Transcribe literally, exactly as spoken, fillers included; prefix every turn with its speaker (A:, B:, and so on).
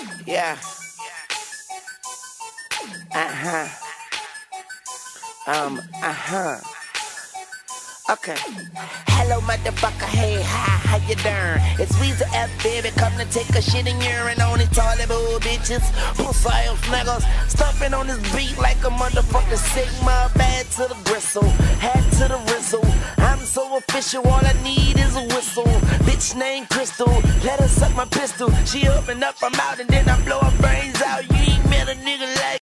A: Yeah. Uh-huh. Um, uh-huh. Okay. Hello, motherfucker. Hey, hi, how you doing? It's Weezer F, baby. Come to take a shit and urine on these toilet bowl bitches. Pussy ass niggas. Stumping on this beat like a motherfucking Sigma. Bad to the gristle. Hat to the rizzle. I'm so official. All I need is a whistle. Bitch named Crystal. Let her suck my pistol. She open up, I'm out, and then I blow her brains out. You ain't met a nigga like